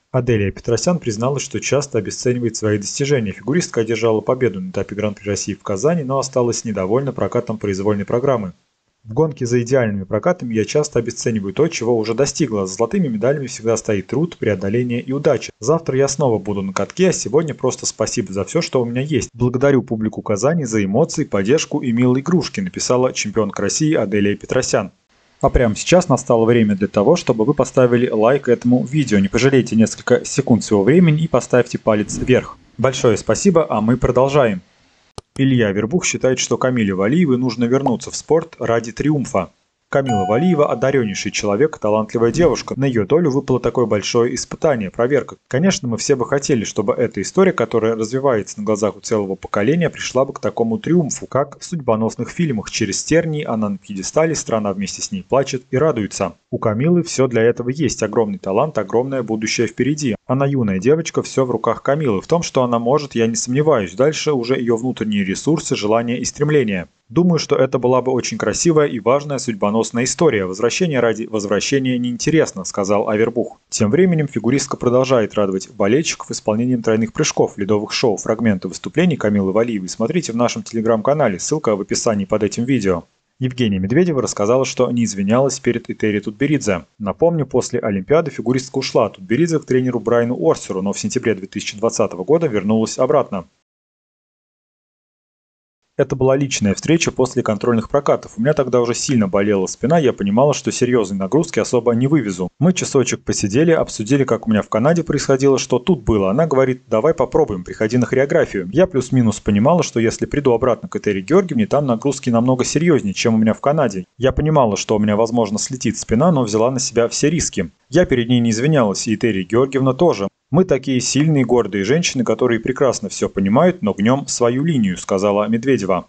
Аделия Петросян призналась, что часто обесценивает свои достижения. Фигуристка одержала победу на этапе Гран-при России в Казани, но осталась недовольна прокатом произвольной программы. В гонке за идеальными прокатами я часто обесцениваю то, чего уже достигла. За золотыми медалями всегда стоит труд, преодоление и удача. Завтра я снова буду на катке, а сегодня просто спасибо за все, что у меня есть. Благодарю публику Казани за эмоции, поддержку и милые игрушки, написала чемпионка России Аделия Петросян. А прямо сейчас настало время для того, чтобы вы поставили лайк этому видео. Не пожалейте несколько секунд своего времени и поставьте палец вверх. Большое спасибо, а мы продолжаем. Илья Вербух считает, что Камиле Валиевой нужно вернуться в спорт ради триумфа. Камила Валиева – одареннейший человек, талантливая девушка. На ее долю выпало такое большое испытание, проверка. Конечно, мы все бы хотели, чтобы эта история, которая развивается на глазах у целого поколения, пришла бы к такому триумфу, как в судьбоносных фильмах. Через тернии она на пьедестале, страна вместе с ней плачет и радуется. У Камилы все для этого есть. Огромный талант, огромное будущее впереди. Она юная девочка, все в руках Камилы. В том, что она может, я не сомневаюсь. Дальше уже ее внутренние ресурсы, желания и стремления. Думаю, что это была бы очень красивая и важная судьбоносная история. Возвращение ради возвращения неинтересно, сказал Авербух. Тем временем фигуристка продолжает радовать болельщиков исполнением тройных прыжков, ледовых шоу. Фрагменты выступлений Камилы Валиевой смотрите в нашем телеграм-канале, ссылка в описании под этим видео. Евгения Медведева рассказала, что не извинялась перед Этери Тутберидзе. Напомню, после Олимпиады фигуристка ушла от Тутберидзе к тренеру Брайану Орсеру, но в сентябре 2020 года вернулась обратно. Это была личная встреча после контрольных прокатов. У меня тогда уже сильно болела спина, я понимала, что серьезной нагрузки особо не вывезу. Мы часочек посидели, обсудили, как у меня в Канаде происходило, что тут было. Она говорит, давай попробуем, приходи на хореографию. Я плюс-минус понимала, что если приду обратно к Этери Георгиевне, там нагрузки намного серьезнее, чем у меня в Канаде. Я понимала, что у меня, возможно, слетит спина, но взяла на себя все риски. Я перед ней не извинялась, и Этери Георгиевна тоже. Мы такие сильные, гордые женщины, которые прекрасно все понимают, но гнем свою линию, сказала Медведева.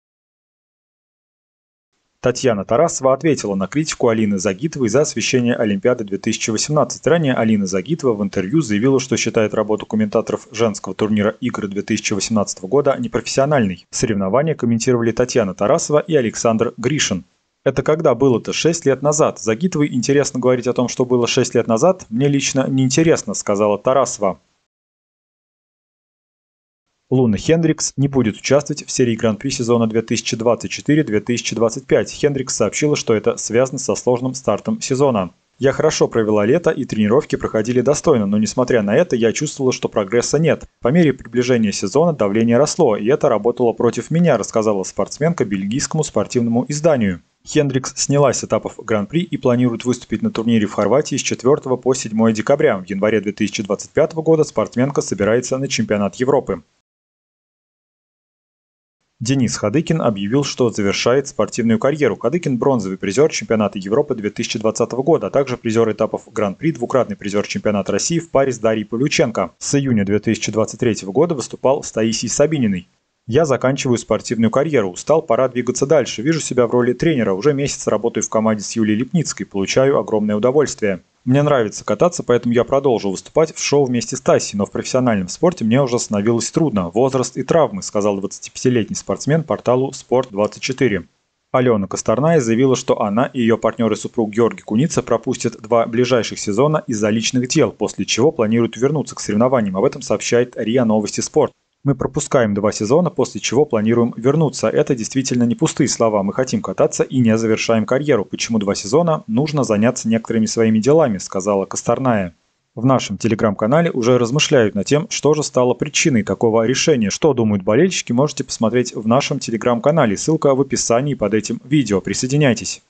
Татьяна Тарасова ответила на критику Алины Загитовой за освещение Олимпиады 2018. Ранее Алина Загитова в интервью заявила, что считает работу комментаторов женского турнира игр 2018 года непрофессиональной. Соревнования комментировали Татьяна Тарасова и Александр Гришин. Это когда было-то 6 лет назад. Загитовой интересно говорить о том, что было 6 лет назад, мне лично неинтересно, сказала Тарасова. Луна Хендрикс не будет участвовать в серии Гран-при сезона 2024-2025. Хендрикс сообщила, что это связано со сложным стартом сезона. Я хорошо провела лето, и тренировки проходили достойно, но несмотря на это, я чувствовала, что прогресса нет. По мере приближения сезона давление росло, и это работало против меня, рассказала спортсменка бельгийскому спортивному изданию. Хендрикс снялась с этапов Гран-при и планирует выступить на турнире в Хорватии с 4 по 7 декабря. В январе 2025 года спортсменка собирается на чемпионат Европы. Денис Ходыкин объявил, что завершает спортивную карьеру. Ходыкин – бронзовый призер чемпионата Европы 2020 года, а также призер этапов Гран-при, двукратный призер чемпионата России в паре с Дарьей Павлюченко. С июня 2023 года выступал с Таисией Сабининой. Я заканчиваю спортивную карьеру, устал, пора двигаться дальше. Вижу себя в роли тренера, уже месяц работаю в команде с Юлией Липницкой, получаю огромное удовольствие. Мне нравится кататься, поэтому я продолжу выступать в шоу вместе с Тайси, но в профессиональном спорте мне уже становилось трудно. Возраст и травмы, сказал 25-летний спортсмен порталу Спорт24. Алена Косторная заявила, что она и ее партнер и супруг Георгий Куница пропустят 2 ближайших сезона из-за личных дел, после чего планируют вернуться к соревнованиям. Об этом сообщает РИА Новости Спорт. Мы пропускаем 2 сезона, после чего планируем вернуться. Это действительно не пустые слова. Мы хотим кататься и не завершаем карьеру. Почему 2 сезона? Нужно заняться некоторыми своими делами, сказала Косторная. В нашем телеграм-канале уже размышляют над тем, что же стало причиной такого решения. Что думают болельщики, можете посмотреть в нашем телеграм-канале. Ссылка в описании под этим видео. Присоединяйтесь.